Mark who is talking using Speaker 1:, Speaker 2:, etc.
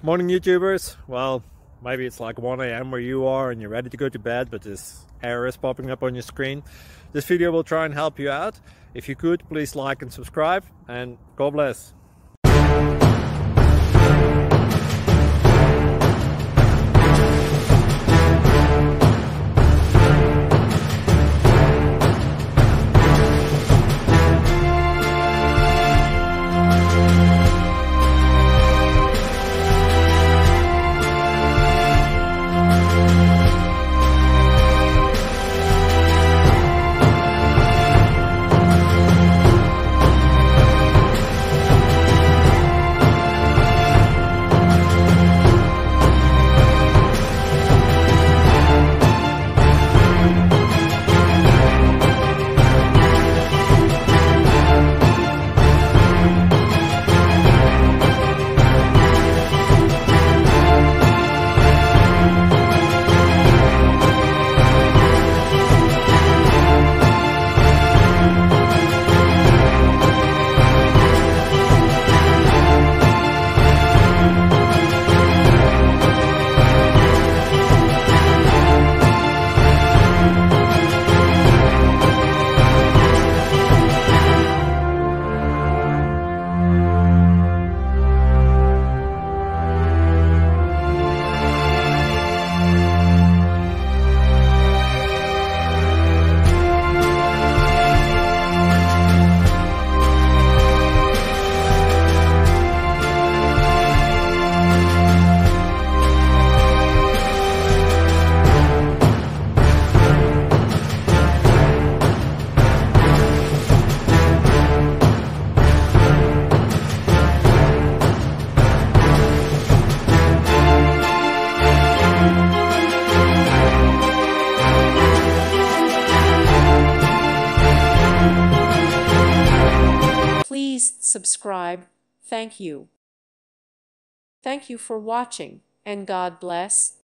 Speaker 1: Morning YouTubers. Well, maybe it's like 1 a.m. where you are and you're ready to go to bed, but this error is popping up on your screen. This video will try and help you out. If you could, please like and subscribe, and God bless.
Speaker 2: Please subscribe. Thank you. Thank you for watching, and God bless.